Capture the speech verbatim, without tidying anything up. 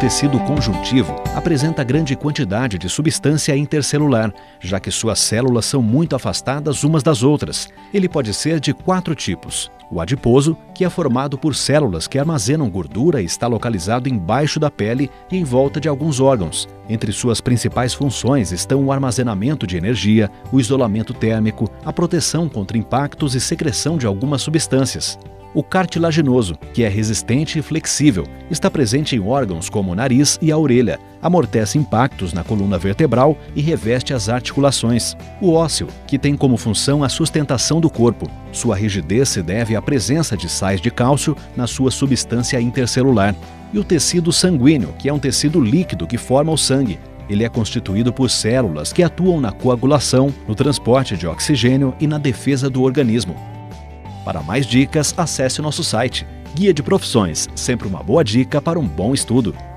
tecido conjuntivo apresenta grande quantidade de substância intercelular, já que suas células são muito afastadas umas das outras. Ele pode ser de quatro tipos. O adiposo, que é formado por células que armazenam gordura e está localizado embaixo da pele e em volta de alguns órgãos. Entre suas principais funções estão o armazenamento de energia, o isolamento térmico, a proteção contra impactos e secreção de algumas substâncias. O cartilaginoso, que é resistente e flexível, está presente em órgãos como o nariz e a orelha, amortece impactos na coluna vertebral e reveste as articulações. O ósseo, que tem como função a sustentação do corpo. Sua rigidez se deve à presença de sais de cálcio na sua substância intercelular. E o tecido sanguíneo, que é um tecido líquido que forma o sangue. Ele é constituído por células que atuam na coagulação, no transporte de oxigênio e na defesa do organismo. Para mais dicas, acesse o nosso site. Guia de Profissões, sempre uma boa dica para um bom estudo.